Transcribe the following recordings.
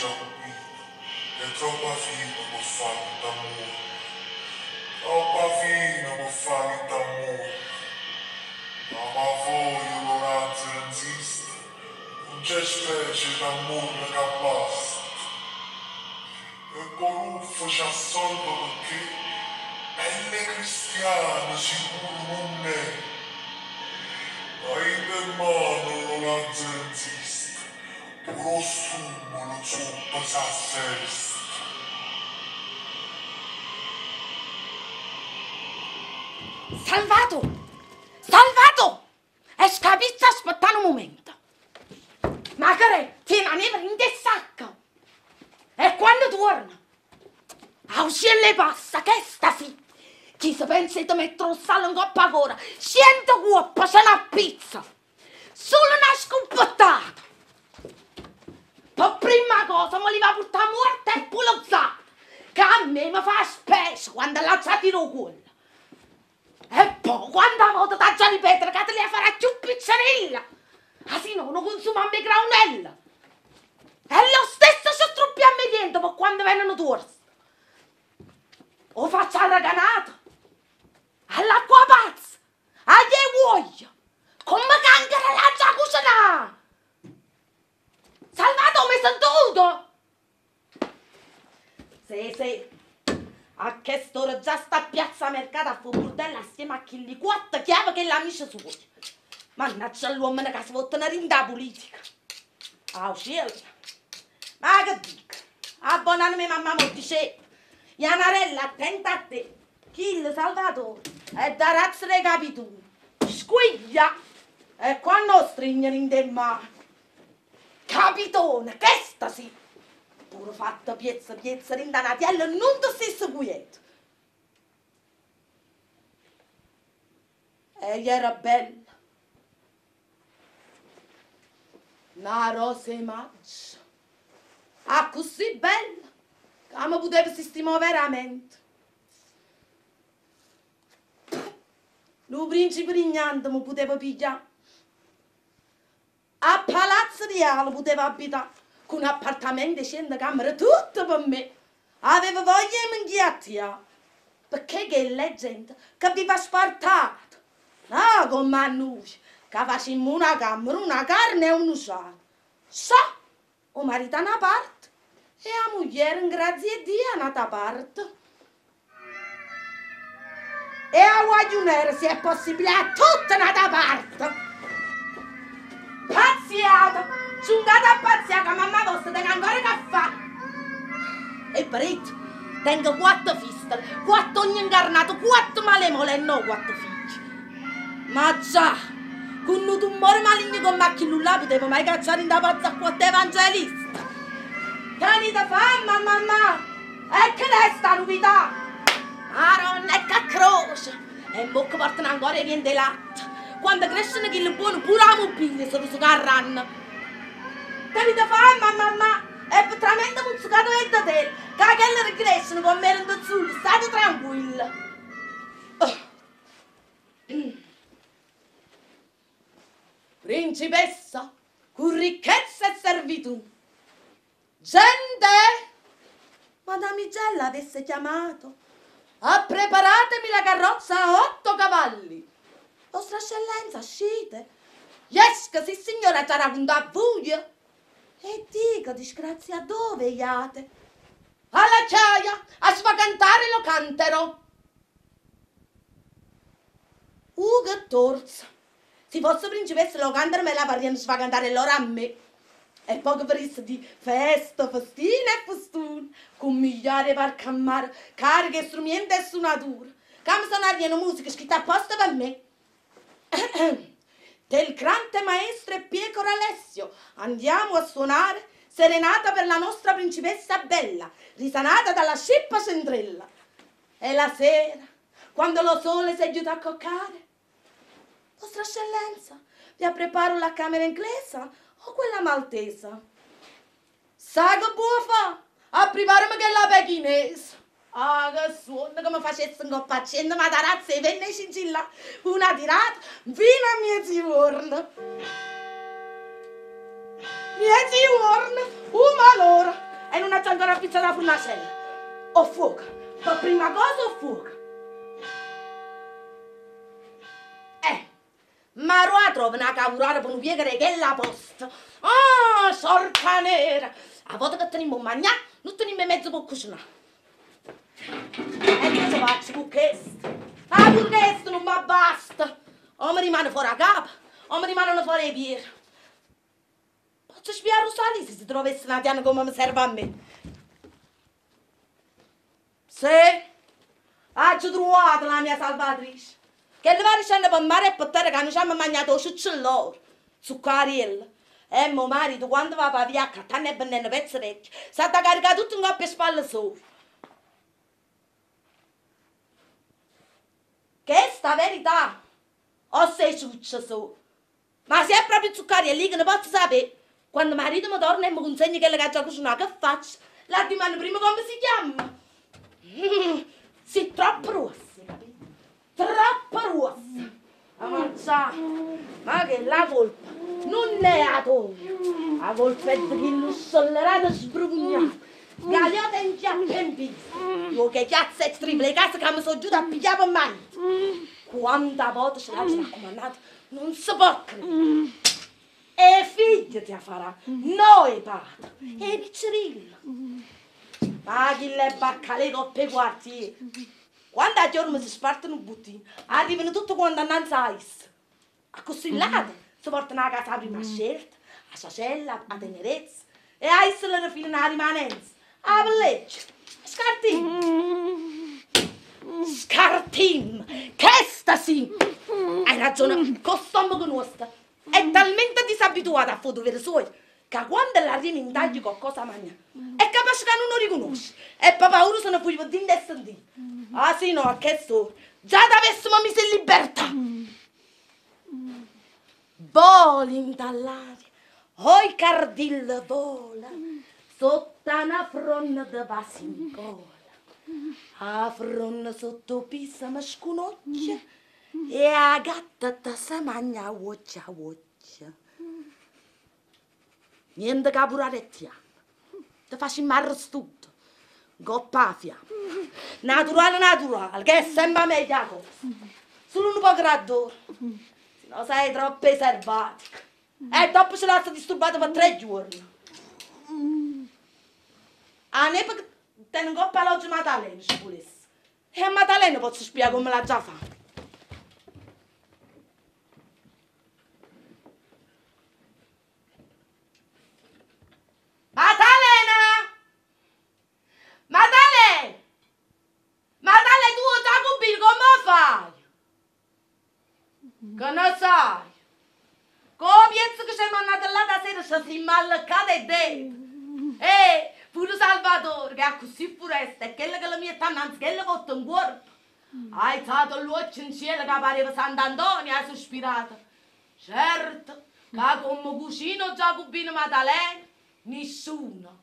capito, è troppo fine per fare d'amore, troppo fine per fare d'amore, ma voglio l'oranza non esiste, non c'è specie d'amore che basta, e Coruffa c'ha soldo perché belle cristiane sicuro non è, ma in mano l'oranza non esiste. Puro sumo non zuppa sa sesta. Salvato! Salvato! È scapizza aspettare un momento. Magari tieni la neve in te sacco. E quando torna, a uscire le passa, che sta sì. Chi si pensa di mettere un sale in coppa ancora, 100 cuoppa se la pizza. Solo una scompottata. Per prima cosa mi li va a portare morta e pulizzata, che a me mi fa specie quando la tiro quello. E poi quando vado da già ripetere che te li farà più pizzarella, così no, non consuma me graunella. E lo stesso ci struppiamo dentro per quando vengono torsi. O faccio la raganata, all'acqua pazza, agli uogli, come cancare la già cucinata. Salvato, mi sentito? Sì. A che st'ora già sta a piazza mercato a fare burdella assieme a chi 4 chiavi che l'amici suoi. Mannaggia l'uomo che si vota una rinda politica. Ah, cielo. Ma che dico? Abbonarmi mamma mo dice. Ianarella, attenta a te. Chi il Salvatore è da razza dei capituni. Squiglia. E quando stringono in te mano. Capitone, che sta sì? Pure fatto piezza rindanatiello, non ti stesso quieto. Egli era bella. Una rosa maggio. Ah, così bella, che mi poteva sistemare veramente. Lo principe regnante mi poteva pigliare. A Palazzo Reale poteva abitare, con un appartamento e 100 camere, tutto per me. Aveva voglia di minchiattia, perché che è gente che viva spartata. No, come a noi, che facciamo una camera, una carne e un usciato. Sa, o marito una parte e la moglie, grazie a Dio, un'altra parte. E a guagliunere, se è possibile, a tutta un'altra parte. Pazziata, giungata a pazziata, mamma vostra tenga ancora caffè. E parecchio, tengo 4 fistole, 4 ogni incarnato, 4 malemole e no 4 figli. Ma già, con un tumore maligno come a chi là potevo mai cacciare in da pazza a 4 evangelista. Tenete fama, mamma, e che è sta novità? Maronna e che croce, e mo che portano ancora i di latte. Quando crescono chi le buono pure la mobile sono su carranno. Tenete fama, mamma, e veramente un succato e da te, che quelle crescono con me in azzurro, state tranquilla. Principessa, con ricchezza e servitù. Gente, Madamigella avesse chiamato. Preparatemi la carrozza a 8 cavalli. Vostra eccellenza, uscite. Esca, sì signora, c'era con da buio. E dica, disgrazia, dove iate? Alla chiaia, a svagantare lo cantero. Che torza. Se fosse principessa lo cantero me la faranno svagantare l'ora a me. E poi che verisse di festa, festina e festone, con migliaia per cammare, cariche, strumenti e suonature. Che mi suonariano musica scritta apposta per me. Del grande maestro e Pietro Alessio andiamo a suonare serenata per la nostra principessa bella, risanata dalla scippa centrella. E la sera, quando lo sole si aiuta a coccare, vostra eccellenza, vi preparo la camera inglese o quella maltesa? Sa che può fare? A privarmi che la pechinese. Ah, che suono che mi facesse un po' accendere, ma da razza e venne scintilla una tirata fino a mezzogiorno. Mezzogiorno, una l'ora, e non c'è ancora pizza da furnacella. O fuoco, per prima cosa o fuoco. Ma ora trovo una cavolata per non piegare che è la posta. Ah, sorca nera. A volte che teniamo a mangiare, non teniamo mezzo per cucinare. E cosa faccio con questo? Ah, con questo non mi basta. O mi rimane fuori a capo, o mi rimangono fuori i piedi. Posso spiare Rosalì se si trovasse una tiana come mi serve a me? Sì, ho trovato la mia salvatrice. Che le va dicendo per mare e per terra che non ci hanno mangiato l'uccellore, zuccarella. E mio marito quando va per via, che tanto è benendo pezzo vecchio, si è caricato tutto in coppia e spalle solo. Che è sta verità? O sei ciuccia solo? Ma se è proprio zuccarella lì che ne posso sapere? Quando marito mi torna e mi consegna quella che ha già cucinato, che faccio? La domanda prima come si chiama? Sei troppo rossa, capito? Troppo rossa a mangiare. Ma che la colpa non è la tua, la colpa è di chi lo sollerato sbrugnato, gagliota in chiappa in viso, io che chiazza e striple le case che mi sono giù a pigliare per marito. Quanta volta ce l'ha raccomandato, non si può credere. E figlio ti farà, noi padre, e piccerilla. Ma chi le bacca le coppe quartieri? Quando a giorno si spartono un bottino, arrivano tutti quando annanzi a essa. A costillate, si portano a casa prima scelta, a sacella, a tenerezza, e a essa le rifilano la rimanenza, a pelleccia, scartin. Scartin, che sta sì! Hai ragione, con stomaco nostro, è talmente disabituato a fotografare suoi, che quando l'arriva in taglio qualcosa mangia, è capace che non lo riconosce, e per paura se ne fuori per dire e sentire. Ah sì, no, a che sto? Già t'avessimo messo in libertà! Voli dall'aria, oi cardillo vola, sotto una fronna di vasincola. A fronna sotto pisa mi sconocchia e a gatta ti si mangia voccia voccia. Niente capurare ti ama, ti faccio marrestutto. Goppa a fiamma. Naturale, che è sempre meglio la cosa. Solo un po' graddore. Se no sei troppo eservatica. E dopo ce l'ha disturbato per 3 giorni. A ne perché te non coppa l'oggi Maddalena, se volesse. E a Maddalena posso spiegare come l'ha già fatto. Madale, tu già capito come fai? Che ne sai? Come pensi che siamo andati là da sera se si malleccata e dentro? Pure Salvatore, che è così foresta, e quella che la mia annanzi, che la porta in corpo. Hai stato l'occhio in cielo che pareva Sant'Antonio, hai sospirato. Certo, che come cucino Giacobino Maddalena, nessuno.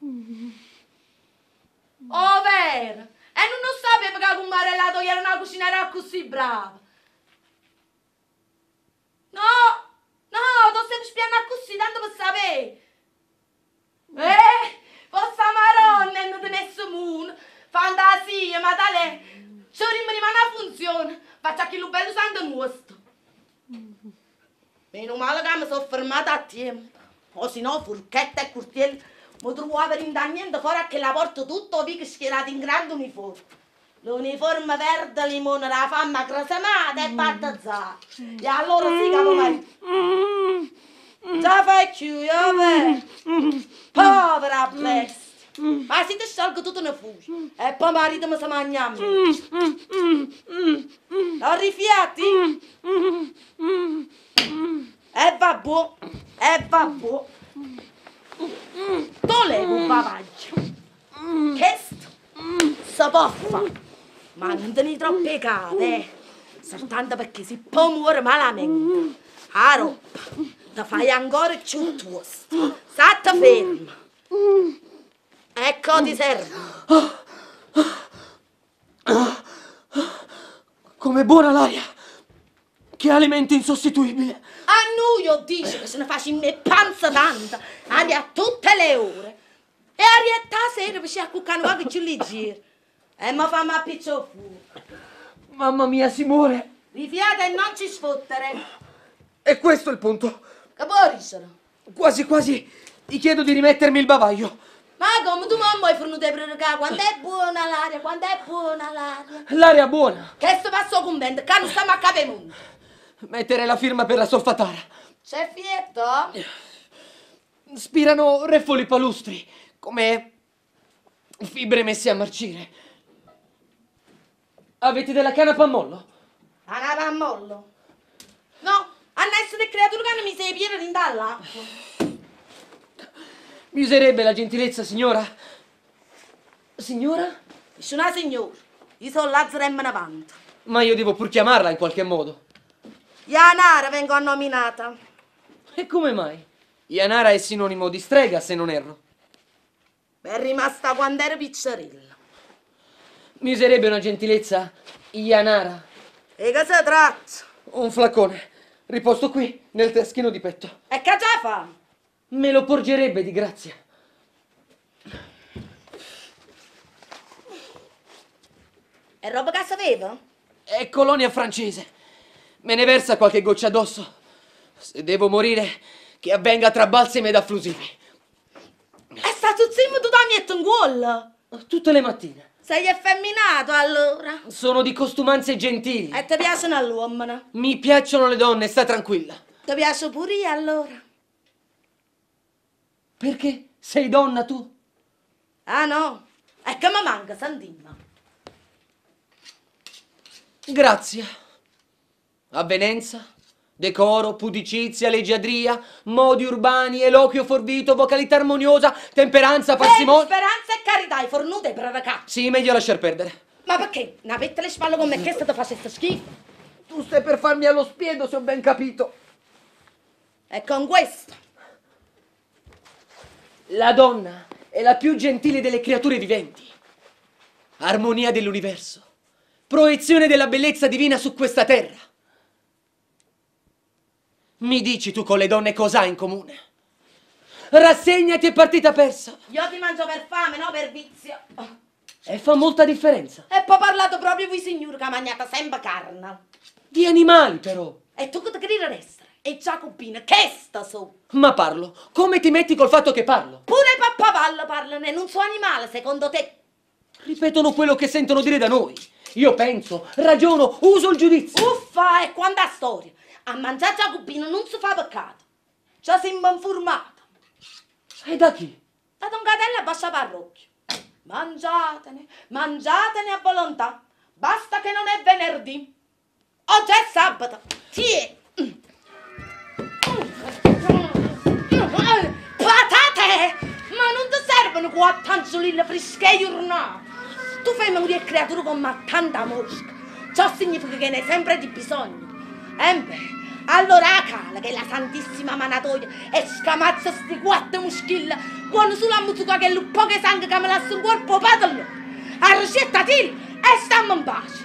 Oh, vero? E non lo sapeva che con Marellato era una cucinera così brava. No, tu stai spiando così, tanto per sapere. Vostra maronna, non ti messo moon, fantasia, Maddalena, ci rimane una funzione, faccia che lo bello santo nostro. Meno male che mi sono fermata a tempo, o se no forchetta e curtielli mi trovavo niente fuori a che la porto tutto via che schierata in grande uniforme. L'uniforme verde limone la famma cresemata e battezzata. E allora sì che marito. Già fai chiuso, povera bestia. Ma si ti sciolgo tutto ne fugi. E poi marito mi si mangia a me. Ho rifiati? E vabbè. Tu levi un bavaglio. Questo si può fare. Ma non te ne troppe cate, soltanto perché si può muovere malamente. La roba ti fai ancora più tosta. State ferma. Ecco ti serve. Com'è buona l'aria! Che alimento insostituibile! A noi io dice che se ne faccio in me panza tanta, aria a tutte le ore. E Arietta sera per a cuccare qualche più leggero. E mi fa ma piccio fuori. Mamma mia, si muore. Rifiata e non ci sfottere. E questo è il punto. Che può risere? Quasi quasi ti chiedo di rimettermi il bavaglio. Ma come tu mamma hai fornuto a predicare? Quando è buona l'aria, quando è buona l'aria. L'aria buona. Che sto passo convento, che non stiamo a capemondo. Mettere la firma per la solfatara. C'è fietto? Spirano reffoli palustri, come fibre messe a marcire. Avete della canapa a mollo? Anava a mollo. No, hanno essere creature che non mi sei pieno di dall'acqua. Mi userebbe la gentilezza, signora? Signora? Sono una signora. Io sono Lazzaro M. Navanta. Ma io devo pur chiamarla in qualche modo. Ianara vengo nominata. E come mai? Ianara è sinonimo di strega, se non erro. È rimasta quando ero piccerilla. Mi userebbe una gentilezza, Ianara? E che si tratta? Un flaccone, riposto qui, nel taschino di petto. E che già fa? Me lo porgerebbe di grazia. È roba che sapeva? È colonia francese. Me ne versa qualche goccia addosso. Se devo morire, che avvenga tra balsami ed afflusivi. È stato zimmo tu da mettere in gol. Tutte le mattine. Sei effeminato allora? Sono di costumanze gentili. E ti piacciono l'uomo? Mi piacciono le donne, sta tranquilla. Ti piace pure io allora? Perché? Sei donna tu? Ah no, è che mi manca Sandina. Grazie. Avvenenza, decoro, pudicizia, leggiadria, modi urbani, eloquio forbito, vocalità armoniosa, temperanza, parsimonia. Speranza e carità, hai fornute per racà. Sì, meglio lasciar perdere. Ma perché? Una pette le spalle come che ti facesse schifo? Tu stai per farmi allo spiedo, se ho ben capito. E con questo? La donna è la più gentile delle creature viventi. Armonia dell'universo. Proiezione della bellezza divina su questa terra. Mi dici tu con le donne cosa ha in comune? Rassegnati e partita persa. Io ti mangio per fame, no per vizio. E fa molta differenza. E poi parlato proprio voi signori che ha mangiato sempre carne. Di animali però. E tu che ti credi essere? E Giacobina, che sta su? Ma parlo. Come ti metti col fatto che parlo? Pure i pappavallo parlano e non so animale, secondo te? Ripetono quello che sentono dire da noi. Io penso, ragiono, uso il giudizio. Uffa, e quanta storia. A mangiare Giacobino non si fa peccato. Già siamo informati. E da chi? Da Don Catello a Bassa Parrocchio. Mangiatene, mangiatene a volontà. Basta che non è venerdì. Oggi è sabato. Tiè. Patate! Ma non ti servono quattro angiolini fresche giornate. Tu fai morire creature con tanta mosca. Ciò significa che ne hai sempre di bisogno. Allora a cala che la santissima manatoia e scamazza sti quattro muschille quando sulla musica che il po' che sangue che me lascia sul corpo padallo. A ricetta tiri e stiamo in pace.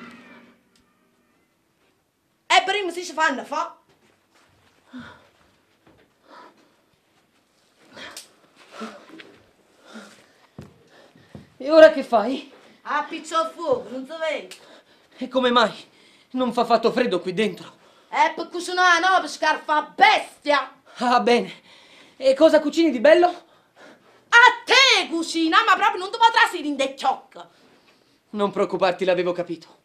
E prima si fanno fa. E ora che fai? Appiccio il fuoco, non si vede. E come mai? Non fa fatto freddo qui dentro. E per cucinare, no, per scarfa bestia. Ah, bene. E cosa cucini di bello? A te cucina, ma proprio non ti potrà essere in de ciocca. Non preoccuparti, l'avevo capito.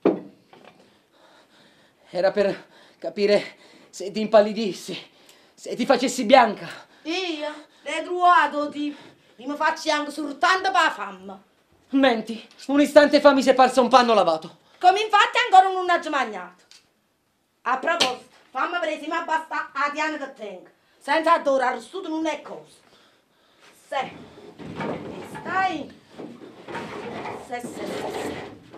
Era per capire se ti impallidissi, se ti facessi bianca. Io? L'hai trovato, tipo. Mi faccio anche soltanto per la fame. Menti, un istante fa mi si è parso un panno lavato. Come infatti ancora non ho mangiato. A proposito, fammi presima basta a Diana che tengo. Senza d'ora arrestuto non è cosa. Se. Stai. Se.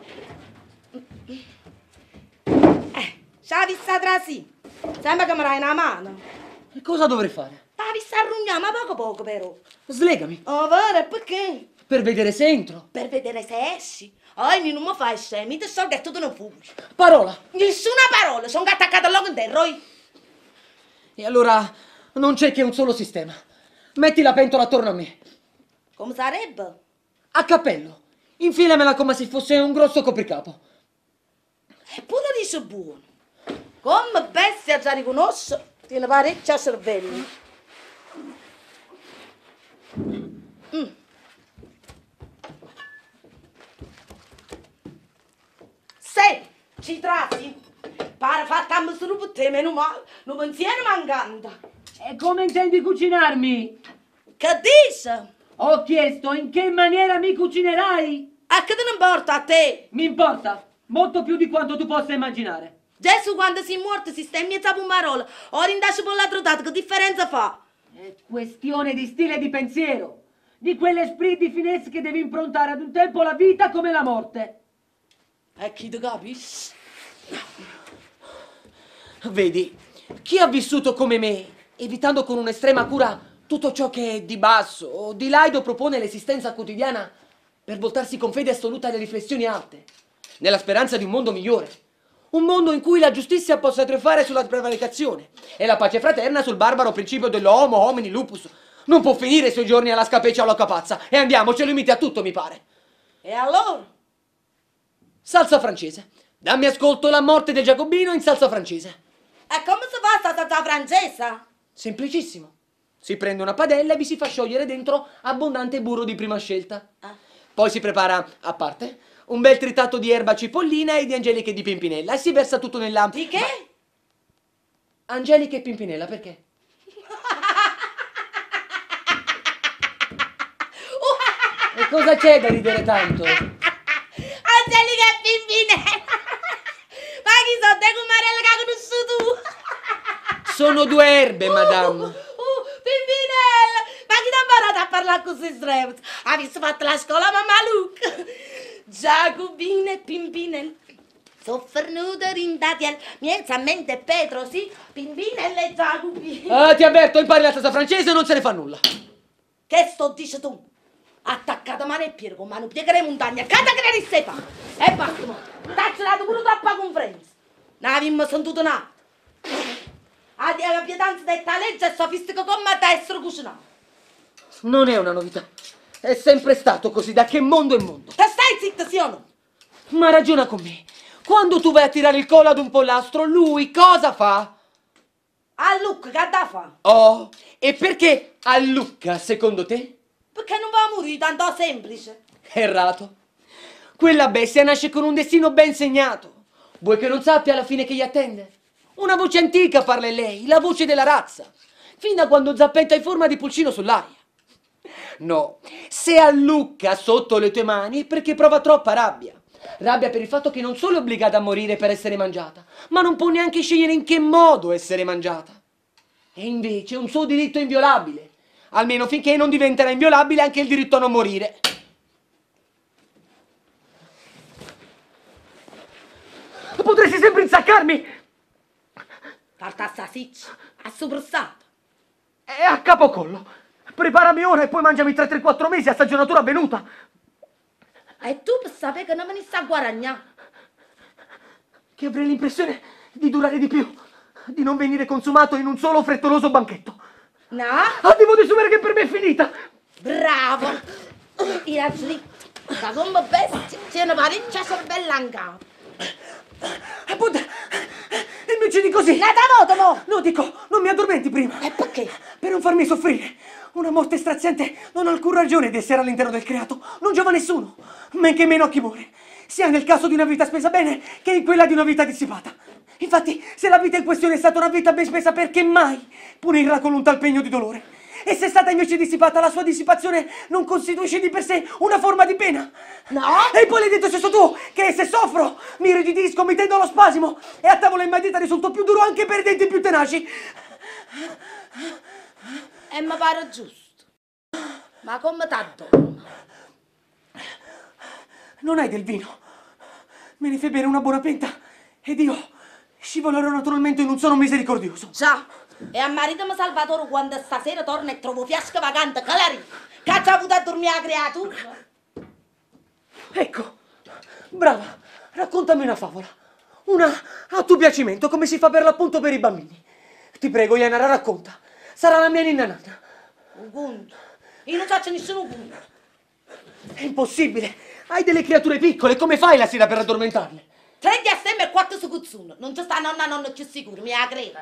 C'ha vista tra sì. Sembra che mi dai una mano. E cosa dovrei fare? La vista arrugnare, ma poco però. Slegami, Oh, vero, perché? per vedere se entro. Per vedere se esci. Non mi fai scemi, ti sto detto tu non fugi. Parola. Nessuna parola, sono attaccata all'oco intero. E allora non c'è che un solo sistema. Metti la pentola attorno a me. Come sarebbe? A cappello. Infilamela come se fosse un grosso copricapo. Eppure dice buono. Come bestia già riconosce, tiene parecchia cervello. Se ci tratti, pare fatta a misura per te, meno male, non pensiero mancante. E come intendi cucinarmi? Che dici? Ho chiesto in che maniera mi cucinerai? A che te ne importa a te? Mi importa, molto più di quanto tu possa immaginare. Gesù quando si è morto si sta in mezzo a Pumarola, ora indasce per l'altro dato, che differenza fa? È questione di stile e di pensiero, di quell'esprit di finesse che devi improntare ad un tempo la vita come la morte. E chi te capisce? Vedi, chi ha vissuto come me, evitando con un'estrema cura tutto ciò che è di basso o di laido, propone l'esistenza quotidiana per voltarsi con fede assoluta alle riflessioni alte, nella speranza di un mondo migliore. Un mondo in cui la giustizia possa trionfare sulla prevaricazione e la pace fraterna sul barbaro principio dell'homo homini lupus. Non può finire i suoi giorni alla scapeccia o alla capazza. E andiamo, c'è limite a tutto, mi pare. E allora? Salsa francese. Dammi ascolto la morte del Giacobino in salsa francese. E come si fa sta salsa francese? Semplicissimo. Si prende una padella e vi si fa sciogliere dentro abbondante burro di prima scelta. Poi si prepara, a parte, un bel tritato di erba cipollina e di angeliche di pimpinella e si versa tutto nella... Di che? Angeliche e pimpinella, perché? E cosa c'è da ridere tanto? Angelica e Pimpinella! Ma chi sono te Cumarella che hai conosciuto tu? Sono due erbe, madame. Pimpinella! Ma chi ti ha imparato a parlare così stretto? Ha visto fatto la scuola mamma Luca? Giacobino e Pimpinella. Soffernuto rindati miezamente Petro, sì? Pimpinella e Giacobino. Ah, ti avverto, impari la salsa francese e non se ne fa nulla. Che sto dici tu? Attaccata mano e piede con mano piegare montagna, cata che ne ristepa! E basta, mo! T'ha dato pure troppa conferenza! Non abbiamo sentito nada! La pietanza detta legge è sofistica come te essere cucinato! Non è una novità. È sempre stato così, da che mondo è mondo. Te stai zitta, sì o no? Ma ragiona con me. Quando tu vai a tirare il collo ad un pollastro, lui cosa fa? A Luca, che da fa? Oh, e perché a Lucca, secondo te? Perché non va a morire, tanto semplice! Errato. Quella bestia nasce con un destino ben segnato. Vuoi che non sappia alla fine che gli attende? Una voce antica parla in lei, la voce della razza. Fin da quando zappetta in forma di pulcino sull'aria. No, se a Lucca sotto le tue mani è perché prova troppa rabbia. Rabbia per il fatto che non solo è obbligata a morire per essere mangiata, ma non può neanche scegliere in che modo essere mangiata. E invece è un suo diritto inviolabile. Almeno finché non diventerà inviolabile anche il diritto a non morire. Potresti sempre insaccarmi! Parta sta siccia, a soprassalto! È a capocollo. Preparami ora e poi mangiami 3-4 mesi a stagionatura avvenuta. E tu per sapere che non me ne sta a guadagnare? Che avrei l'impressione di durare di più, di non venire consumato in un solo frettoloso banchetto. No? Devo desumere che per me è finita. Bravo! Ira slitta, da come bestia, c'è una parecchia cervella in capo. Appunto, e mi uccidi così. Ne da mo! No, dico, non mi addormenti prima. E perché? Per non farmi soffrire. Una morte straziante non ha alcun ragione di essere all'interno del creato. Non giova a nessuno, men che meno a chi muore. Sia nel caso di una vita spesa bene, che in quella di una vita dissipata. Infatti, se la vita in questione è stata una vita ben spesa, perché mai punirla con un tal pegno di dolore? E se è stata invece dissipata, la sua dissipazione non costituisce di per sé una forma di pena? No? E poi l'hai detto stesso tu, che se soffro, mi irrigidisco, mi tendo allo spasimo, e a tavola imbandita risulto più duro anche per i denti più tenaci. E mi pare giusto. Ma come t'addormo? Non hai del vino? Me ne fai bere una buona penta ed io scivolerò naturalmente in un sonno misericordioso. Già, e a marito mi Salvatore quando stasera torna e trovo fiasca vacante, calari, che ha già avuto a dormire la creatura. Ecco, brava, raccontami una favola. Una a tuo piacimento, come si fa per l'appunto per i bambini. Ti prego, Ianara, racconta. Sarà la mia ninna nanna. Un conto. Io non faccio nessuno punto. È impossibile. Hai delle creature piccole, come fai la sera per addormentarle? 3 di assieme e 4 su cuzzuno. Non ci sta nonna non più sicuro, mi ha credo.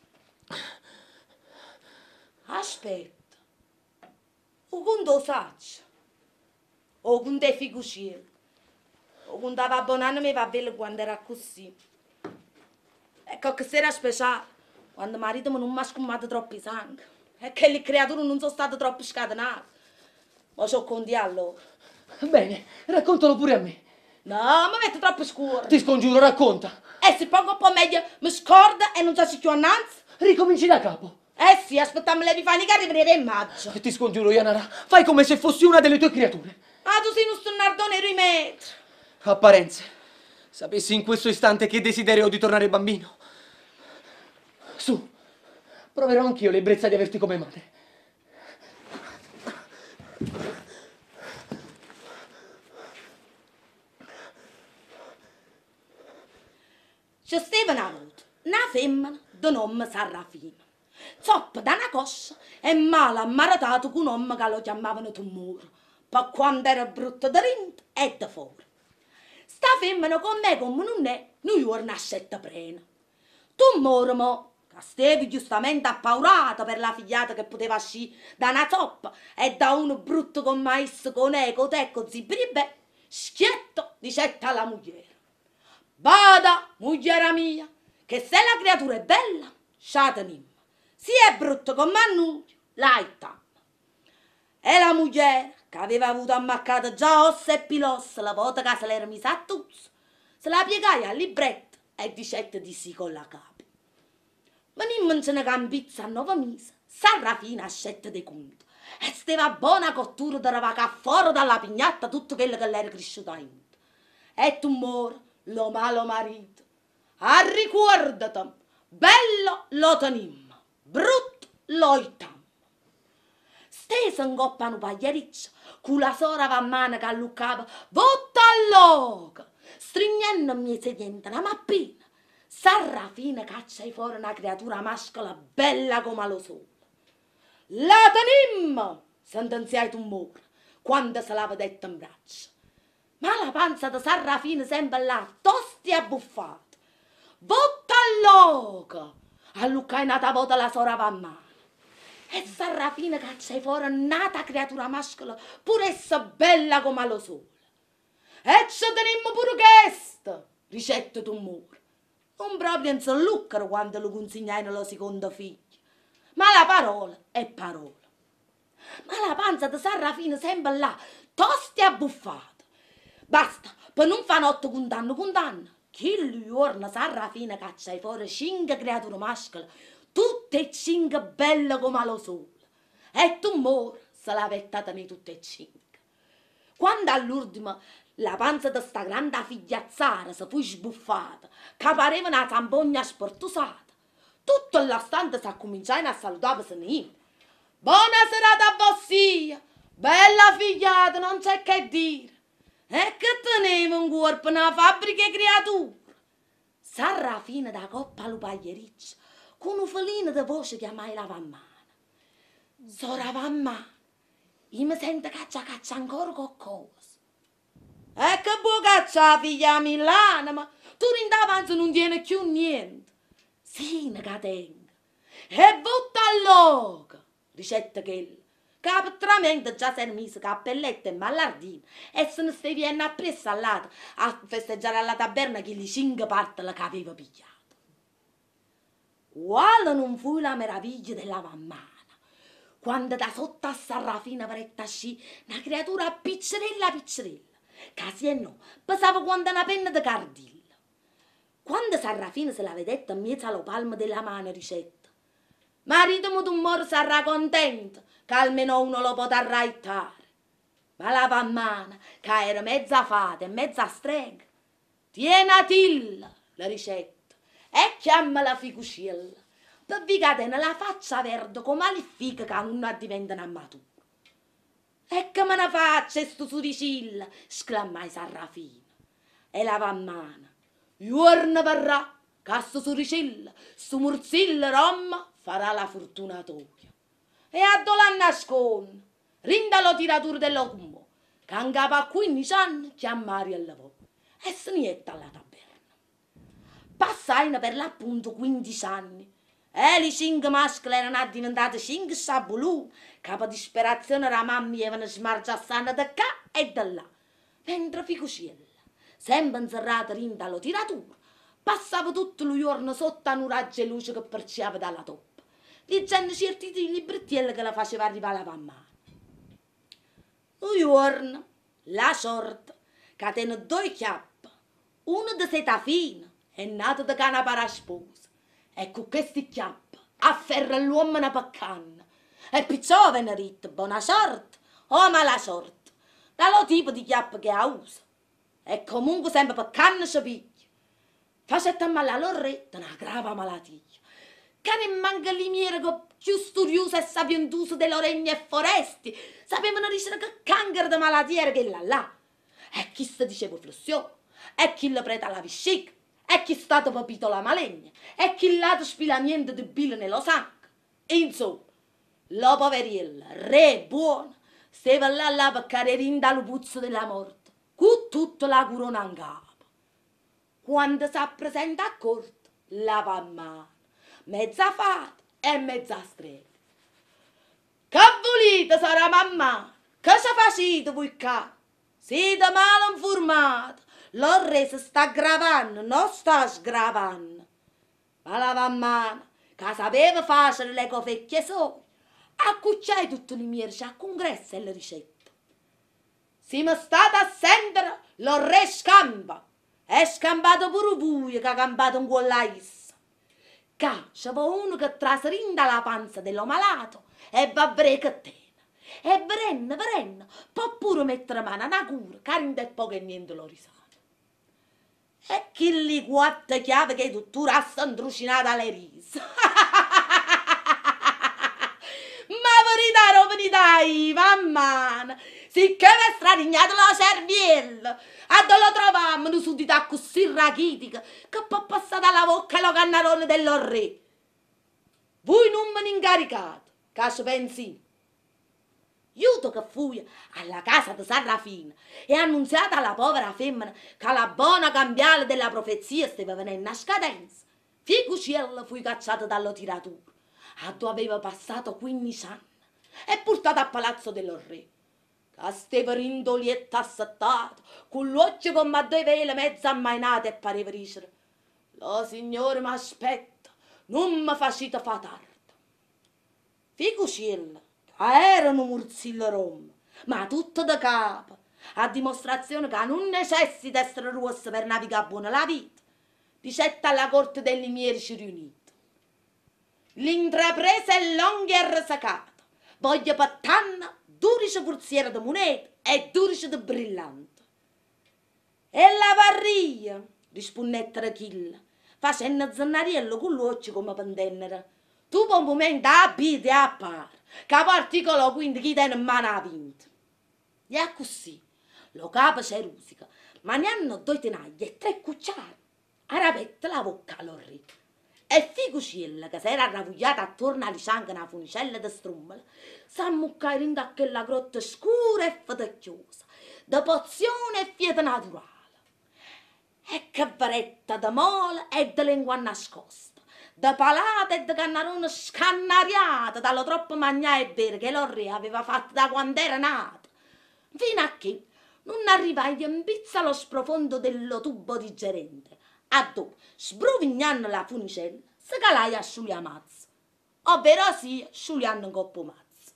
Aspetta. O quando saccio? O quando è figuciello? O quando va buonanno mi va bene quando era così. Ecco che sera speciale, quando marito non mi ha scumato troppo sangue. E che le creature non sono state troppo scatenate. Ma so conti allora. Bene, raccontalo pure a me. No, mi mette troppo scuro. Ti scongiuro, racconta. E se pongo un po' meglio, mi scorda e non so se più annanzi. Ricominci da capo. Eh sì, aspettiamo le rifani che arriverete in maggio. E ti scongiuro, Yanara, fai come se fossi una delle tue creature. Ah, tu sei uno stonnardone rimetro. Apparenze. Sapessi in questo istante che desiderio di tornare bambino. Su, proverò anch'io l'ebbrezza di averti come madre. C'è stava una femmina di nome Sarrafina. Zoppa da una coscia e male ammaratato con un uomo che lo chiamavano tumore, per quando era brutto da dentro e da fuori. Sta femmina con me come non è, non giorna a sette prena. Tumore mo, che stevi giustamente appaurato per la figliata che poteva uscire da una zoppa e da uno brutto con mais, con eco, tecco, zibiribè, schietto dicette alla moglie. Bada, moglie mia, che se la creatura è bella, sciatenimma. Se è brutto come Mannuccio, l'aitamma. E la moglie, che aveva avuto ammaccato già ossa e pilossa la volta che se l'era messa a tuzzo, se la piegai al libretto e dicette di sì con la capi. Ma non ce ne cambizza a 9 mesi, Sarrafina a scette di conto. E stava buona cottura da ravacà fuori dalla pignatta tutto quello che l'era cresciuto in. E tu muore. Lo malo marito, a ricordati, bello lo tenimmo, brutto lo itammo. Stesa in coppa un pagliericcio, con la sora va mano che alluccava, votta all'oca, stringendomi sedienta la mappina, Sarrafina caccia fuori una creatura mascola bella come lo sole. La tenimmo, sentenziai tu mura, quando se l'aveva detta in braccio. Ma la panza di Sarrafina sempre là, tosti e abbuffata. Botta all'oca! Alluccai nata volta la sora va mano. E Sarrafina caccia fuori nata creatura mascola, pure essa bella come lo sole. E ci tenemmo pure questo, ricette tu muro. Non proprio in lucro quando lo consegnai nello secondo figlio. Ma la parola è parola. Ma la panza di Sarrafina sempre là, tosti e abbuffata. Basta, per non fare notte condanno. Chi giorno Sarrafina caccia fuori 5 creature mascole, tutte e 5 belle come lo sole. E tu muore se la vettatene tutte e 5. Quando all'ultimo la panza di sta grande figliazzara si fu sbuffata, che pareva una zampogna sportusata, tutto l'astante si cominciarono a salutare se ne. Buona serata a vossia, bella figliata, non c'è che dire. E che tenevo un corpo nella fabbrica di creature. Sarrafina da coppa allo pagliericcio, con un felino di voce chiamai la vammana. Sora vammana, io mi sento caccia ancora qualcosa. E che può caccia figlia Milana, ma tu rindavanza non tieni più niente. Sì, ne catenga. E butta all'oca, ricette quella. Capitramento già si è messo cappelletto e mallardino e se ne stai viene appresso all'altro a festeggiare alla taberna che gli 5 parti che aveva pigliato. Quale non fu la meraviglia della mammana quando da sotto a Sarrafina pretta sci una creatura piccirella, che si no, pesava quanto una penna di cardilla. Quando Sarrafina se l'aveva detta in mezzo allo palmo della mano ricetta, marito mo tu moro sarà contento che almeno uno lo potrà raitare. Ma la vammana, che era mezza fata e mezza strega, tiene a tilla la ricetta e chiama la figucella, per vicatene la faccia verde come le fiche che non diventano maturo. E che me ne faccia sto suricilla, esclamai Sarrafina. E la vammana, giorno verrà, che sto suricilla, sto murzillo Roma farà la fortuna tua. E a dove la nasconde? rinda lo tiratore dello commo, che andava a 15 anni chiamare al lavoro e se ne alla taberna. Passarono per l'appunto 15 anni e le 5 mascole erano diventate 5 sabulù, che per disperazione la mamma avevano smargiassando da qua e da là, mentre Ficuscella, sempre inserrata rinda allo tiratore, passava tutto il giorno sotto a un raggio e luce che perciava dalla toppa, leggendo certi librettielli che la faceva arrivare alla mamma. Un giorno, la sorte, che tiene 2 chiappe, uno di seta fina è nato da cana per la sposa, e con questi chiappe afferra l'uomo una paccanna, e perciò viene detto buona sorte o mala sorte, dallo tipo di chiappe che ha usa, e comunque sempre paccanna si piglia. Facette male all'orretta una grave malattia, che ne manca limiere che più studioso e sapientoso delle oregne e foresti sapevano dire che cancro di malattia era quella là. E chi si diceva flessione, e chi le preta la vescica, e chi è stato papito la malegna, e chi l'ha spilamiento di bile nello sangue. Insomma, la poverella, re buona, stava là per rinda lo puzzo della morte, con tutta la corona in capo. Quando si presenta a corte, lava a mano, mezza fata e mezza stretta. Che volete, sarà mamma? Che ci facete voi qua? Siete male informati. Lo re si sta gravando, non sta sgravando. Ma lava a mano, che sapeva fare le cofecchie sue, accucciai tutte le mierci a congresso e le ricette. Siamo stati a sentire, lo re scampa. È scampato pure buio che ha campato in quella issa. Che c'era uno che trasrinda la panza dello malato e va a breca tena. E vrenna, può pure mettere mano a una cura, che rinde poco e niente lo risale. E chi li 4 chiavi che tuttora ha indrucinata alle risa. Ma verità, mamma, sicché mi è stradignato la cerviella, a dove lo trovammo, un suddita così rachitica, che può passare dalla bocca lo cannarone dello re. Voi non me ne incaricate, che ci pensi? Io che fui alla casa di Sarrafina e annunziata alla povera femmina che la buona cambiale della profezia stava venendo a scadenza, Ficuscella fui cacciata dallo tiratore, a dove aveva passato 15 anni, e portata a palazzo dello re, che stava rindolietta assettato, con l'occhio come 2 vele mezza ammainate e pareva dicere: «Lo signore mi aspetta, non mi facete fa tardi». Ficuscella erano murzillo rom, ma tutto da capo, a dimostrazione che non necessita essere rossa per navigare buona la vita, dicette alla corte degli mierici riuniti. L'intrapresa è lunga e rasacata, voglio pattanna, 12 forziere di monete e 12 di brillanti. E la parria, rispondette Achille, facendo zannariello con l'occhio come pendennere. Tu per un momento abiti a par, che articolo 15 chi tiene in mano ha vinto. E così, lo capo c'è rusica, ma ne hanno 2 tenaglie e 3 cucciari. Arapette la bocca all'orri. E Ficuscella, che si era ravogliata attorno alle sangue una funicella di strummole, s'ammuccai in quella grotta scura e fetecchiosa, da pozione e fieta naturale. E che varetta da mole e da lingua nascosta, da palate e da cannarone scannariata dallo troppo mangiare e bere che l'orre aveva fatto da quando era nata, fino a che non arrivai in pizza allo sprofondo dello tubo digerente, a dove, sbruvignando la funicella, si calai a sciuliamazzo, ovvero sia sciuliando un coppo mazzo.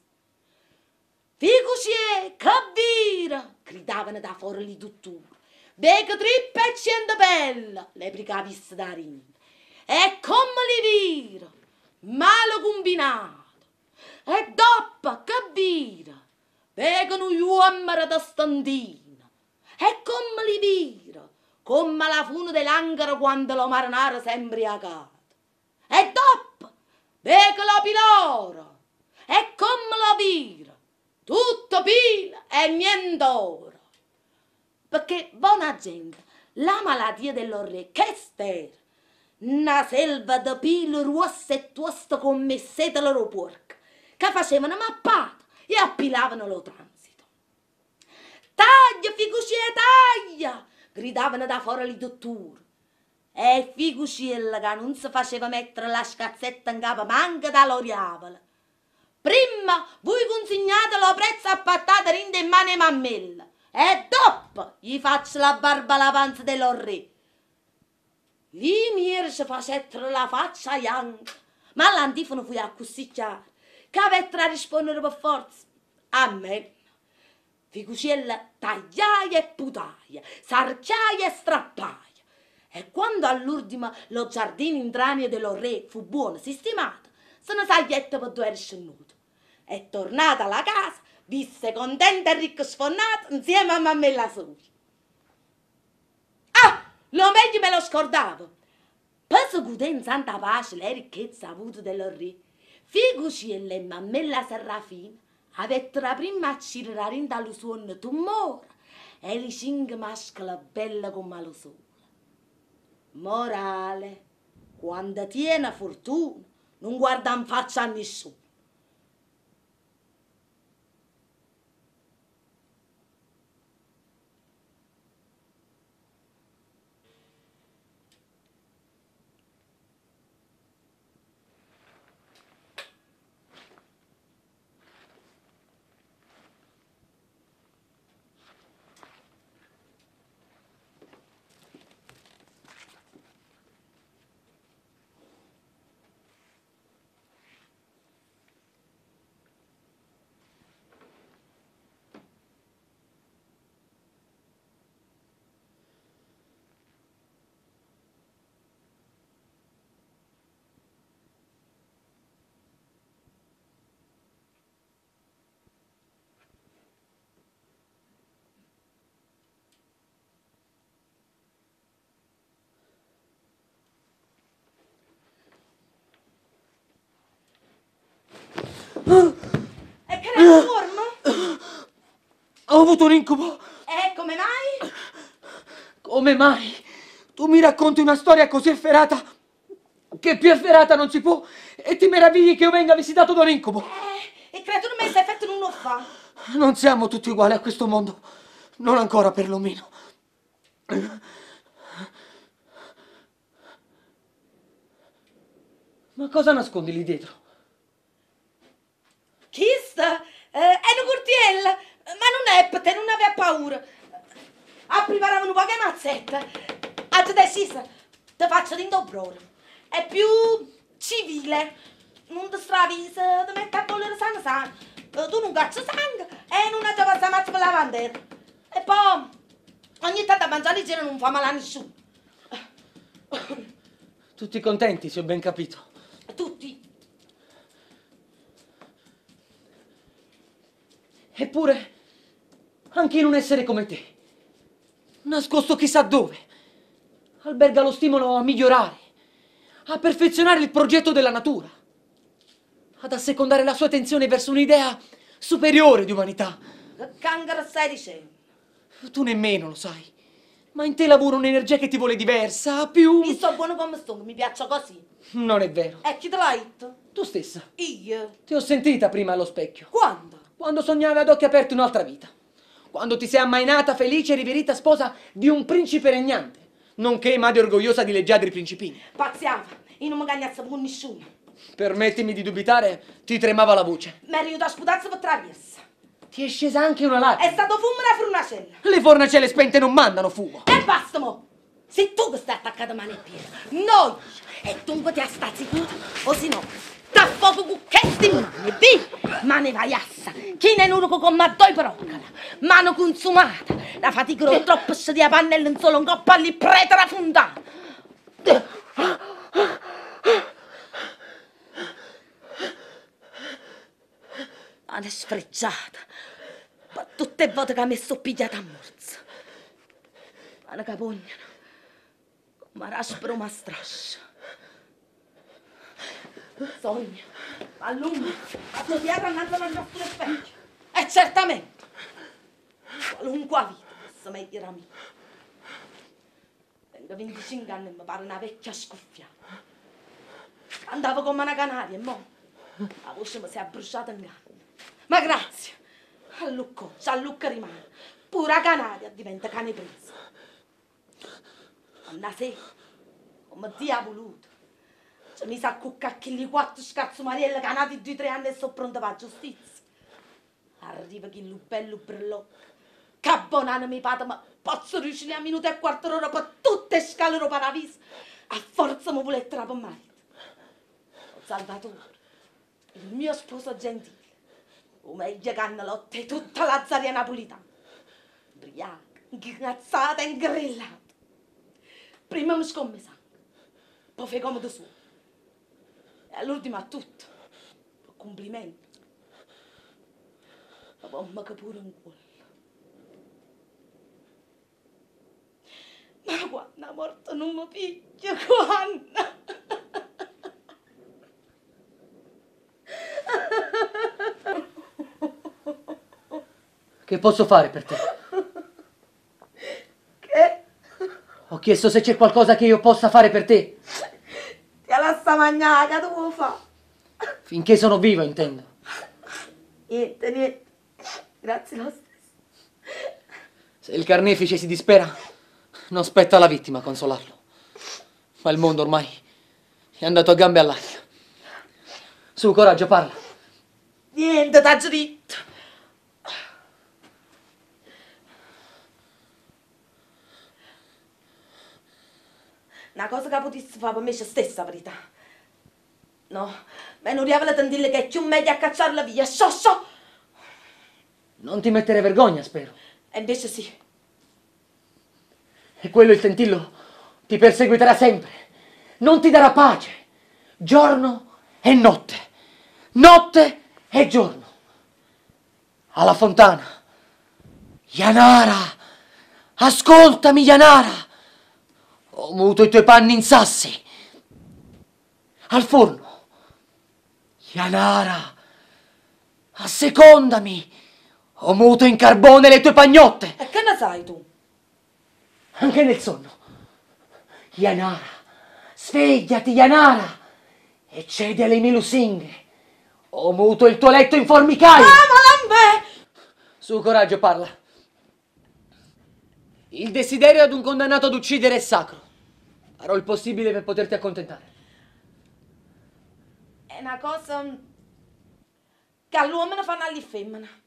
«Ficuscie, che vira!» gridavano da fuori li tuttori. «Vega trippa e 100 bella!» le brigavisse da rinda. «E come li vira! Male combinato! E dopo che vira! Vegano gli uomini da standina! E come li vira! Come la fune dell'angaro quando lo marinaro si è imbriacato! E dopo vega la pilora! E come la vira! Tutto pila e niente oro!» Perché, buona gente, la malattia dell'orre che stera, una selva di pile rosse e toste come sete loro porca, che facevano mappata e appilavano lo transito. Taglia, ficucie, taglia! Gridavano da fuori i dottori. E ficuciella che non si faceva mettere la scazzetta in capo manca dall'oriavola. Prima voi consegnate lo prezzo a patata rinde in mano e mammella e dopo gli faccio la barba alla panza dello re. Lì mi si facettero la faccia bianca, ma l'antifono fu a così chiaro che avete a rispondere per forza. A me. Ficuciella tagliaia e putaia, sarchiaia e strappaia. E quando all'ultima lo giardino in tranio dello re fu buono sistemato, se ne saglietta per due scenuto. E tornata alla casa, visse contenta e ricco sfornato insieme a mamma e la sua. Ah, lo meglio me lo scordavo. Per sicurezza in santa pace le ricchezze avute dello re, Ficuciella e mammella Serrafina avettero prima a cirare dallo suono tumore e le cinque maschere belle come lo sole. Morale, quando tiene fortuna, non guarda in faccia a nessuno. E che ne forma? Ho avuto un incubo. E come mai? Come mai? Tu mi racconti una storia così efferata che più efferata non si può e ti meravigli che io venga visitato da un incubo. E creatura me si è fatto non lo fa. Non siamo tutti uguali a questo mondo. Non ancora perlomeno. Ma cosa nascondi lì dietro? Chi sta? È una curtiella, ma non è per te, non aveva paura. Preparavano poche mazzette. A te decisa, ti faccio l'indobrone. È più civile. Non ti stravisa, ti metti a bollere sangue. Tu non cacci sangue e non ti passa mazza per la bandera. E poi, ogni tanto a mangiare leggero non fa male a nessuno. Tutti contenti, se ho ben capito. Tutti. Eppure, anche in un essere come te, nascosto chissà dove, alberga lo stimolo a migliorare, a perfezionare il progetto della natura, ad assecondare la sua attenzione verso un'idea superiore di umanità. Che cancro stai dicendo? Tu nemmeno lo sai, ma in te lavora un'energia che ti vuole diversa, più... Io sto buono come sto, mi piaccio così. Non è vero. E chi te l'ha detto? Tu stessa. Io? Ti ho sentita prima allo specchio. Quando? Quando sognavi ad occhi aperti un'altra vita. Quando ti sei ammainata felice e riverita sposa di un principe regnante, nonché madre orgogliosa di leggiadri principini. Pazziava, io non mi cagnazzo con nessuno. Permettimi di dubitare, ti tremava la voce. Mi ero da sputazzo per traversa. Ti è scesa anche una lacrima. È stato fumo una frunacella. Le fornacelle spente non mandano fumo. E basta mo! Sei tu che stai attaccata mano e piede. Noi! E dunque ti astazzi tu, o se no, da fuoco con questi mani, vi! Mane vaiassa, chi ne nuruco con mattoi peroccala, mano consumata, la fatica troppo di a pannello in solo un coppa lì preta la fontana. Mano sfrecciata, per tutte le volte che mi sto pigliata a morsa. Mano capognano, come raspero ma strascia. Sogno, a lungo, a studiare annanzi al nostro specchio. E certamente, qualunque vita possa meglio a me. Tengo 25 anni e mi pare una vecchia scuffiata. Andavo come una canaria e mo' la voce mi si è bruciata in canna. Ma grazie. A Lucca rimane. Pura Canaria diventa cane preso. Ma se, come Dio ha voluto, ci mi sa cuccare che gli 4 scazzumarielle canati 2-3 anni e sono pronta per la giustizia. Arriva chi bello brillò. Che buonano mi pata, ma posso riuscire a minuto e quarto d'ora per tutte le scale per la vista. A forza mi vuole entrare per marito. Salvatore, il mio sposo gentile, o meglio cannalotte e tutta la zaria napolitana. Ubriaca, inghiazzata e ingrillata. Prima mi scomme sangue, poi fai comodo suo. E all'ultimo a tutto, complimenti. La bomba che pure un cuore. Ma quando è morto non mi piglia, quando? Che posso fare per te? Che? Ho chiesto se c'è qualcosa che io possa fare per te. Ti la sta mangiata, che devo fare? Finché sono vivo, intendo. Niente. Grazie lo stesso. Se il carnefice si dispera, non spetta alla vittima consolarlo. Ma il mondo ormai è andato a gambe all'aria. Su, coraggio, parla. Niente, t'ha dritto. Una cosa che potessi fare per me stessa, verità. No, ma non riavela tantille che è più meglio a cacciarla via. So. Non ti mettere vergogna, spero. E invece sì. E quello il tentillo ti perseguiterà sempre. Non ti darà pace. Giorno e notte. Notte e giorno. Alla fontana. Yanara. Ascoltami, Yanara. Ho muto i tuoi panni in sassi. Al forno. Yanara. Assecondami. Ho muto in carbone le tue pagnotte. E che ne sai tu? Anche nel sonno. Yanara, svegliati, Yanara, e cedi alle mie lusinghe. Ho muto il tuo letto in formicaio. Ah, ma lambè! Su, coraggio, parla. Il desiderio ad un condannato ad uccidere è sacro. Farò il possibile per poterti accontentare. È una cosa che all'uomo ne fanno alle femmine.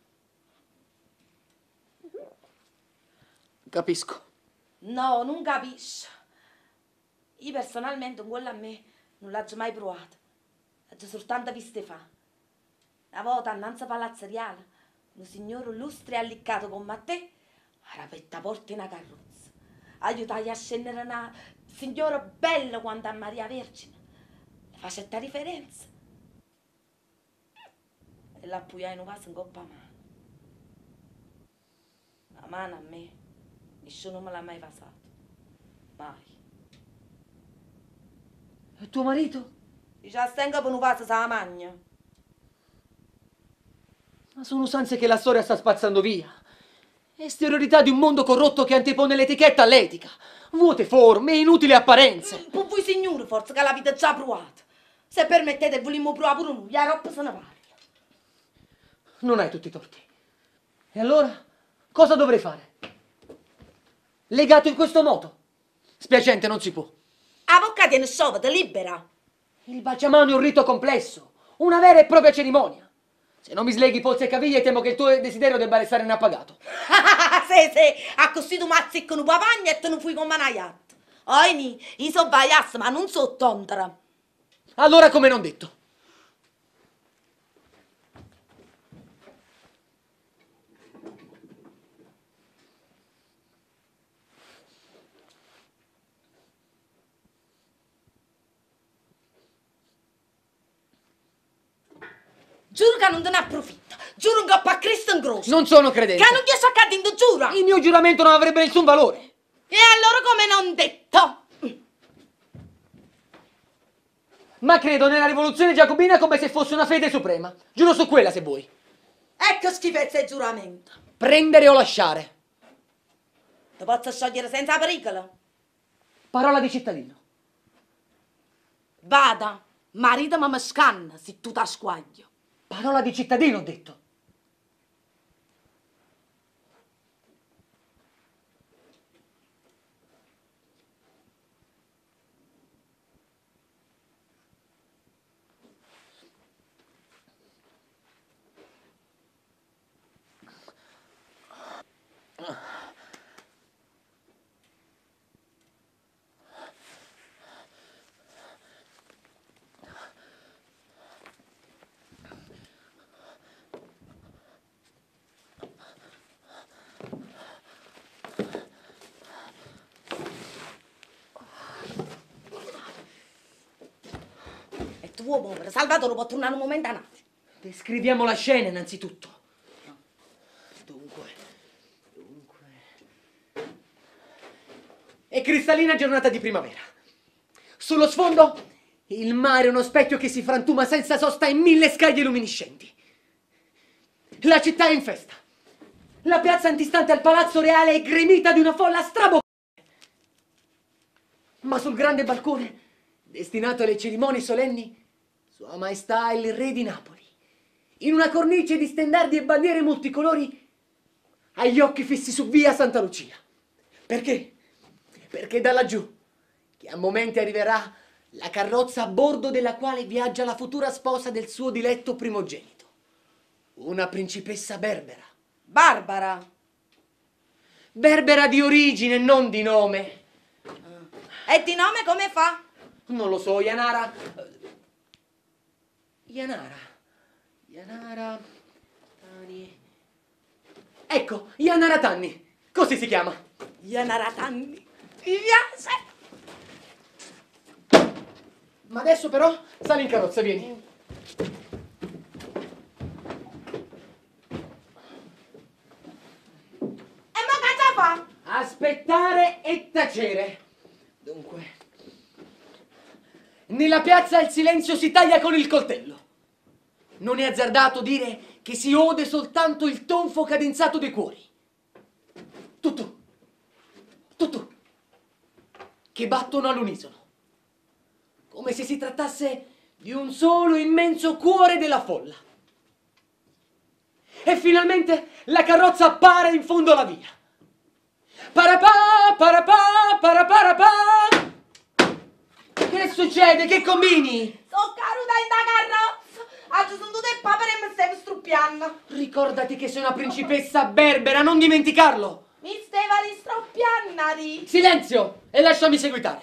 Capisco. No, non capisci. Io personalmente un quello a me non l'ho mai provato. L'ho soltanto visto fa. Una volta annanzi a Palazzo Reale, un signore lustre e alliccato come a te, ha aperto porta in una carrozza. Aiutai a scendere una signora bella quanto a Maria Vergine. Le facette riferenza. E la puiai in un vaso in coppa a mano. La mano a me, nessuno me l'ha mai passato. Mai. E tuo marito? Dice, astenga per un vaso se la magna. Ma sono usanze che la storia sta spazzando via. Esteriorità di un mondo corrotto che antepone l'etichetta all'etica. Vuote forme e inutili apparenze. Per voi signori, forza, che l'avete già provata. Se permettete, volimmo provare pure noi, la roba se ne parla. Non hai tutti i torti. E allora, cosa dovrei fare? Legato in questo modo? Spiacente, non si può. Avvocati e nessuno, te libera. Il baciamano è un rito complesso, una vera e propria cerimonia. Se non mi sleghi polsi e caviglie, temo che il tuo desiderio debba restare inappagato. Se, a così tu mazzi con un papagno e te ne fui con manaiat. Oini, io so baiass, ma non so tondra. Allora, come non detto. Giuro che non te ne approfitto. Giuro che a Cristo in croce. Non sono credente. Che non ti sto accadendo, giuro. Il mio giuramento non avrebbe nessun valore. E allora come non detto? Ma credo nella rivoluzione giacobina come se fosse una fede suprema. Giuro su quella, se vuoi. Ecco schifezza e giuramento. Prendere o lasciare. Ti posso sciogliere senza pericolo? Parola di cittadino. Vada, marito mi scanna se tu t'asquaglio. Parola di cittadino, ho detto. può muovere. Salvatore può tornare un momento a un attimo. Descriviamo la scena innanzitutto. Dunque. È cristallina giornata di primavera. Sullo sfondo, il mare, uno specchio che si frantuma senza sosta in 1000 scaglie luminescenti. La città è in festa. La piazza antistante al Palazzo Reale è gremita di una folla straboccante. Ma sul grande balcone, destinato alle cerimonie solenni, Sua Maestà il Re di Napoli, in una cornice di stendardi e bandiere multicolori, ha gli occhi fissi su via Santa Lucia. Perché? Perché da laggiù, che a momenti arriverà la carrozza a bordo della quale viaggia la futura sposa del suo diletto primogenito, una principessa berbera. Barbara. Berbera di origine, non di nome. E di nome come fa? Non lo so, Yanara. Tani. Ecco, Yanara Tanni. Così si chiama. Yanara Tanni. Mi piace. Ma adesso però sali in carrozza, vieni. E mo cosa fa? Aspettare e tacere. Dunque, nella piazza il silenzio si taglia con il coltello. Non è azzardato dire che si ode soltanto il tonfo cadenzato dei cuori. Tutto, che battono all'unisono, come se si trattasse di un solo immenso cuore della folla. E finalmente la carrozza appare in fondo alla via. Parapà, parapà, paraparapà. Che succede? Che combini? Sono caduta in da carrozza. Oggi sono tutte papere e mi stavo struppiando. Ricordati che sei una principessa berbera, non dimenticarlo. Mi stava struppiando. Silenzio e lasciami seguitare.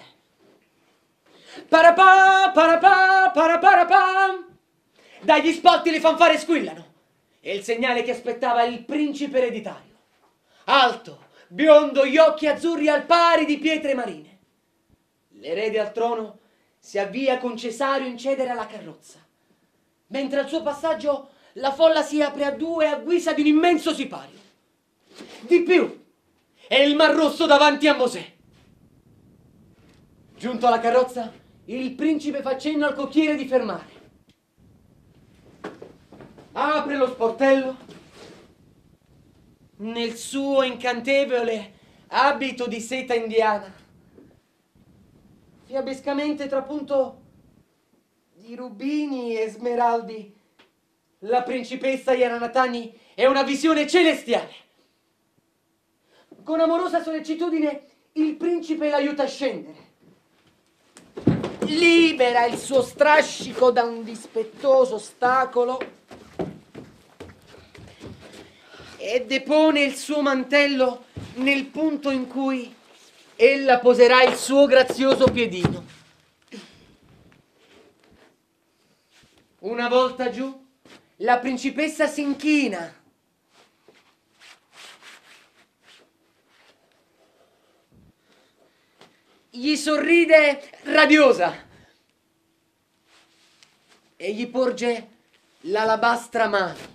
Parapà, parapà, paraparapà. Dagli spotti le fanfare squillano. È il segnale che aspettava il principe ereditario. Alto, biondo, gli occhi azzurri al pari di pietre marine. L'erede al trono si avvia con Cesario in cedere alla carrozza, mentre al suo passaggio la folla si apre a due a guisa di un immenso sipario. Di più, è il Mar Rosso davanti a Mosè. Giunto alla carrozza, il principe fa cenno al cocchiere di fermare. Apre lo sportello. Nel suo incantevole abito di seta indiana, fiabescamente trapunto di rubini e smeraldi, la principessa Yananatani è una visione celestiale. Con amorosa sollecitudine il principe l'aiuta a scendere. Libera il suo strascico da un dispettoso ostacolo e depone il suo mantello nel punto in cui ella poserà il suo grazioso piedino. Una volta giù, la principessa si inchina. Gli sorride radiosa e gli porge l'alabastra mano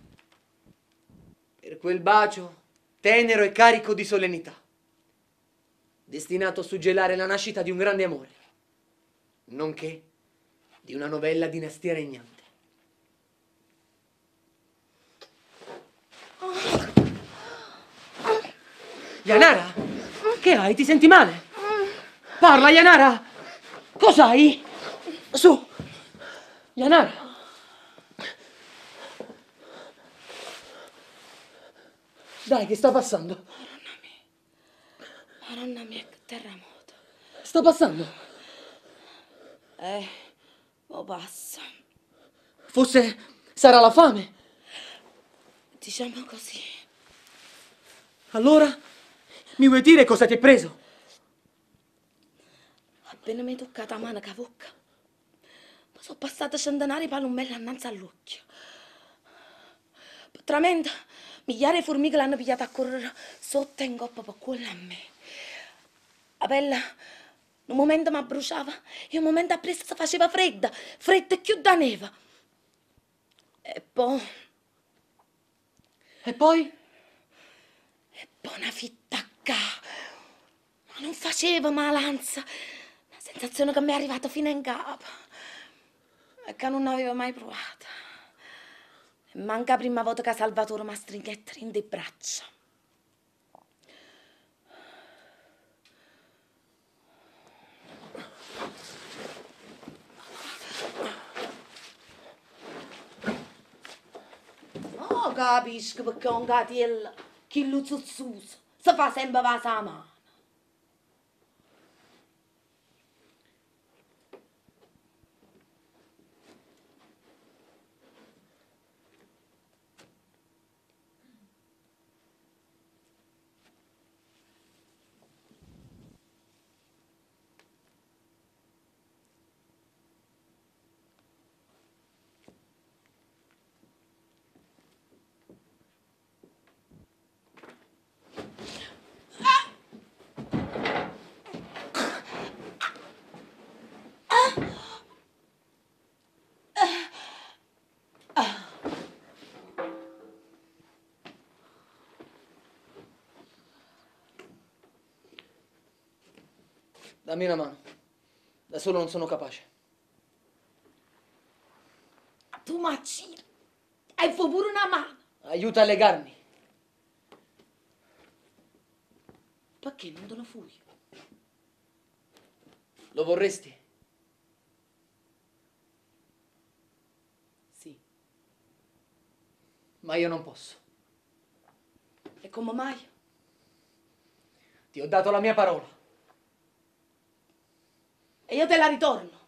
per quel bacio tenero e carico di solennità, destinato a suggellare la nascita di un grande amore, nonché di una novella dinastia regnante. Yanara, che hai? Ti senti male? Parla, Yanara! Cos'hai? Su! Yanara! Dai, che sta passando? Madonna mia, che terremoto. Sta passando? Mo passa. Forse sarà la fame. Diciamo così. Allora, mi vuoi dire cosa ti è preso? Appena mi è toccata la mano che bocca, mi sono passate centenari palumelle annanzi all'occhio. Potramente, migliaia di formiche l'hanno pigliata a correre sotto in coppa per quello a me. La pelle Un momento mi bruciava e un momento appresso si faceva fredda e più da neve. E poi una fitta qua. Ma non faceva malanza. La sensazione che mi è arrivata fino in capo. E che non avevo mai provata. E manca la prima volta che Salvatore mi stringette in le braccia. Oh, capisco perché un gattiello, chi lo zuzzuso, si fa sempre vasa a mano. Dammi una mano. Da solo non sono capace. Tu maccino, hai pure una mano. Aiuta a legarmi. Perché non te lo fui? Lo vorresti? Sì. Ma io non posso. E come mai? Ti ho dato la mia parola. E io te la ritorno.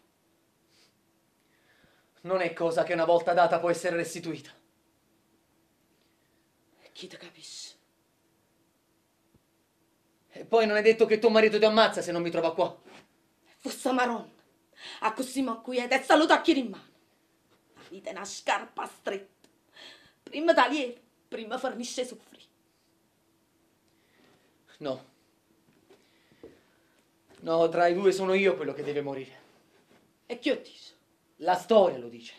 Non è cosa che una volta data può essere restituita. E chi ti capisce? E poi non è detto che tuo marito ti ammazza se non mi trova qua. Fosse maronna, a così mi acquieta e saluto a chi in mano. La vita è una scarpa stretta. Prima tagliere, prima fornisce soffrire. No. No, tra i due sono io quello che deve morire. E chi lo dice? La storia lo dice.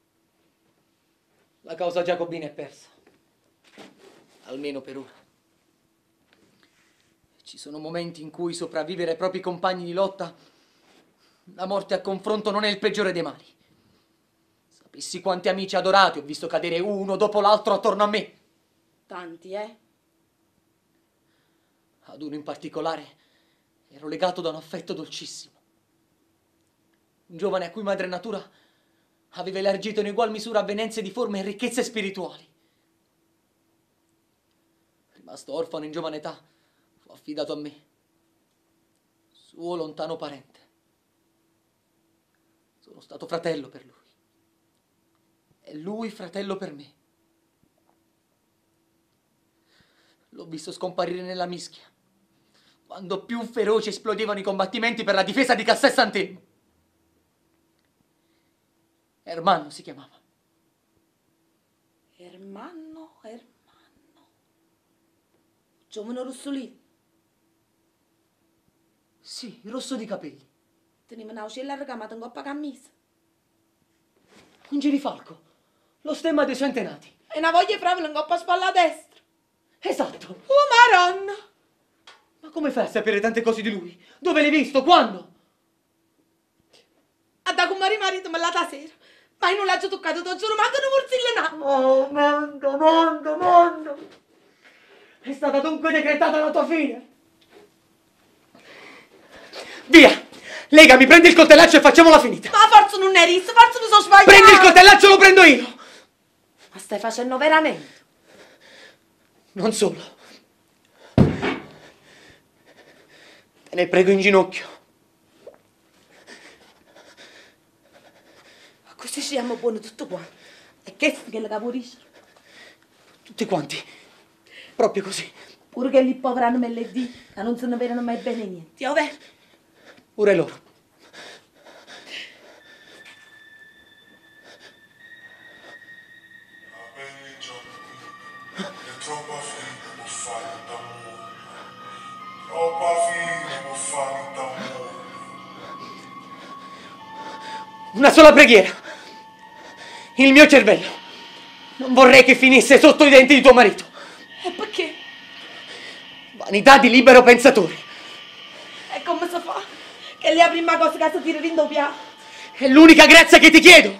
La causa giacobina è persa. Almeno per ora. Ci sono momenti in cui sopravvivere ai propri compagni di lotta, la morte a confronto non è il peggiore dei mali. Sapessi quanti amici adorati ho visto cadere uno dopo l'altro attorno a me. Tanti, eh? Ad uno in particolare ero legato da un affetto dolcissimo. Un giovane a cui madre natura aveva elargito in ugual misura avvenenze di forme e ricchezze spirituali. Rimasto orfano in giovane età, fu affidato a me, suo lontano parente. Sono stato fratello per lui e lui fratello per me. L'ho visto scomparire nella mischia, quando più feroci esplodevano i combattimenti per la difesa di Cassè Sant'Elmo. Ermanno si chiamava. Ermanno. Giovane rossolino. Sì, rosso di capelli. Teneva una uccella ricamata in coppa camisa. Un girifalco, lo stemma dei suoi antenati. E una voglia proprio in coppa a spalla destra. Esatto. Oh, maronna! Ma come fai a sapere tante cose di lui? Dove l'hai visto? Quando? A da come marito me l'ha sera. Ma io non l'ho toccato, ti giuro, manco un morzillo no. Oh, mondo! È stata dunque decretata la tua fine. Via! Legami, prendi il coltellaccio e facciamola finita. Ma forse non è riso, forse mi sono sbagliato. Prendi il coltellaccio, lo prendo io. Ma stai facendo veramente? Non solo. Te ne prego in ginocchio. Ma così siamo buoni tutti quanti. E che le caporisce? Tutti quanti. Proprio così. Pure che lì poveri hanno le dita, che non se ne vedono mai bene niente. Ovvero? Pure loro. La pelle giocca, è troppo fine per fare d'amore. Troppo fine per fare d'amore. Una sola preghiera. Il mio cervello. Non vorrei che finisse sotto i denti di tuo marito. E perché? Vanità di libero pensatore. E come si fa? Che è la prima cosa che si tira in doppia? È l'unica grazia che ti chiedo.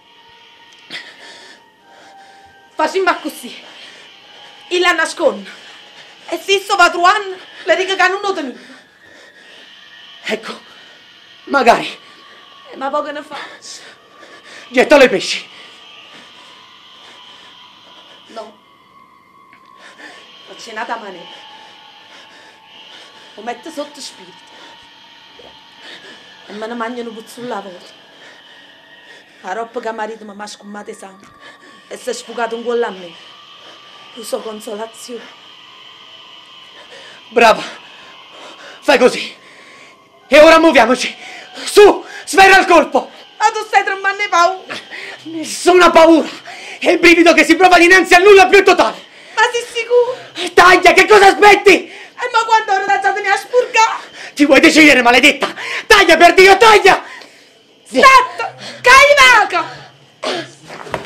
Facciamo così. Il la nasconde. E se sto patruano, le dico che non lo tenuto. Ecco, magari. Ma poco ne fa? Gettalo ai pesci. No. Non c'è nata maniera. Lo metto sotto spirito. E me ne mangiano puzzulla a volta. La roba che marito mi ha scummato sangue. E si è sfugato un gol a me. Uso consolazione. Brava. Fai così. E ora muoviamoci. Su, sfera il colpo. Ma tu stai tremando paura. Nessuna paura. È il brivido che si prova dinanzi al nulla più totale. Ma sei sicuro? Taglia, che cosa aspetti? E ma quando ora da già a spurgare? Ti vuoi decidere, maledetta? Taglia, per Dio, taglia! Aspetta! Che hai vaca!